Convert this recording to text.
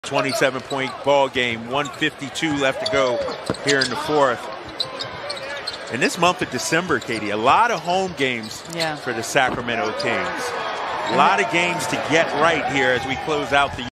27-point ball game, 1:52 left to go here in the fourth. In this month of December, Katie, a lot of home games for the Sacramento Kings. A lot of games to get right here as we close out the